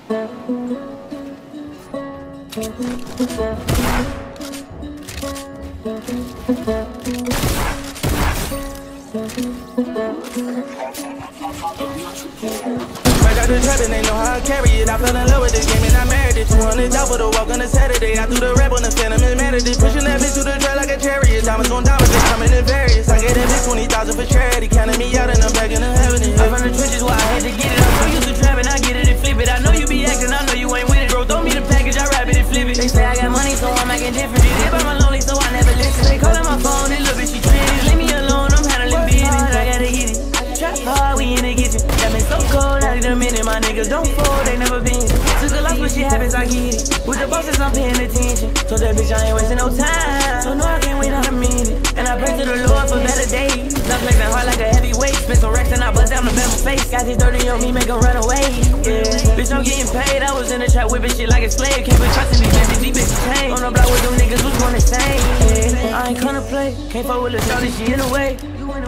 Fresh out the trap and they know how I carry it. I fell in love with this game and I married it. 200 for the walk on a Saturday. I threw the rap on the phantom and mad at it. Pushing that bitch to the track like a chariot. Diamonds on diamonds, they coming in various. I gave that bitch 20,000 for charity. Counting me out and I'm back in the heaven. I'm from the trenches where I had to get it. I'm so used to trapping, I get it and flip it. I know you be acting, I know you ain't with it. Bro, throw me the package, I wrap it and flip it. They say I got money, so I'm acting different. They by my lonely, so I never listen. They calling my phone, this little bitch, she trending. Leave me alone, I'm handling business. I gotta get it. Trap hard, we in the kitchen. That been so cold, I need a minute. My niggas don't fold, they never been. Took a loss, but shit happens, I get it. With the bosses, I'm paying attention. So that bitch, I ain't wasting no time. So no, I can't wait out a minute. And I pray to the Lord for better days. Not flexing hard like a heavyweight. Spend some racks and I bust down the metal face. Got this dirty on me, make them run away. Yeah, bitch, I'm getting paid. I was in the trap whipping shit like a slave. Can't put trust in these bitches, these bitches change. On the block with them niggas, who's gonna say? Yeah, I ain't gonna play. Can't fuck with the shorty, she in the way.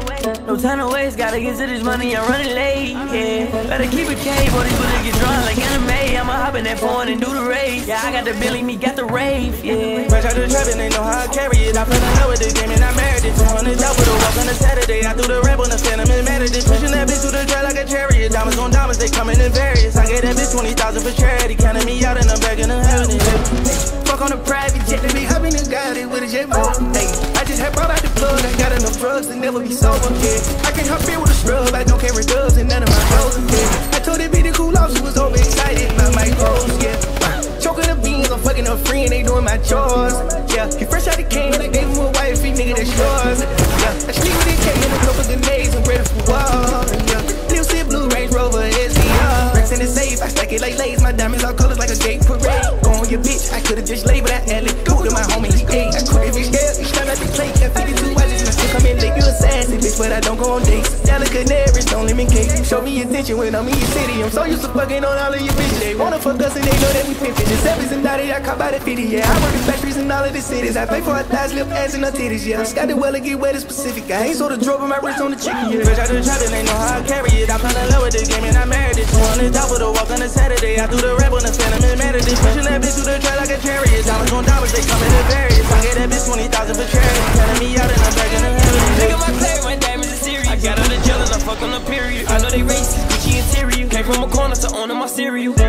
No time to waste, gotta get to this money, I'm running late, yeah. Better keep it cave, or these bullets get drawn like anime. I'ma hop in that phone and do the race. Yeah, I got the Billy, me got the rave, yeah. Fresh out the trap and they know how I carry it. I fell in love with this game and I married it. 200 for the walk on a Saturday. I threw the rap on the phantom and mad at it. Pushing that bitch to the track like a chariot. Diamonds on diamonds, they coming in various. I gave that bitch 20,000 for charity. Counting me out and I'm back in the heaven. Fuck on a private jet, they be hopping and got it with a jet boat. Hey, I just had brought out the plug, I got enough drugs to never be sober. Yeah, I can't hop in with a scrub, I don't carry dubs and none of my clothes. Yeah, I told that bitch to cool off, she was overexcited about my goals. Yeah, choking the beans, I'm fucking her free and they doing my chores. Yeah, he fresh out the can, I gave him a wife, he nigga that's yours. Yeah, I sleep with this K and a couple grenades, I'm ready for war. Yeah, Lil Sid Blue Range Rover SVR. Rex in the safe, I stack it like lace, my diamonds all colors like a gay parade. Go on your bitch, I could've just labeled that alley. Go to my homie, he ate. I quit if he's scared, he shot out the plate. Got 52 watches, and I still come in late. You a sassy bitch, but I don't go on dates. Delicate Canaries, don't lemon cake. Show me attention when I'm in your city. I'm so used to fucking on all of your bitches. They wanna fuck us and they know that we pimpin'. The 70s and 90s, I caught by the 50, yeah. I work in factories in all of the cities. I pay for her thighs, lip, ass, and her titties, yeah. Got the well to get wet and specific. I ain't sold a drop on my wrist on the chicken, yeah. Fresh out the trap and they know how I carry it. I fell in love with this game and I married it. 200 for the walk on a Saturday. I threw the rap on the phantom and mad at it. Pushing that bitch to the track like a chariot. Diamonds on diamonds, they coming in various. I gave that bitch 20,000 for charity. Counting me out and I'm back in the heaven. Look at my play, my diamonds are serious. I got on the jealous, I fuck on the period. I know they racist, Gucci interior. Came from a corner to owning my cereal.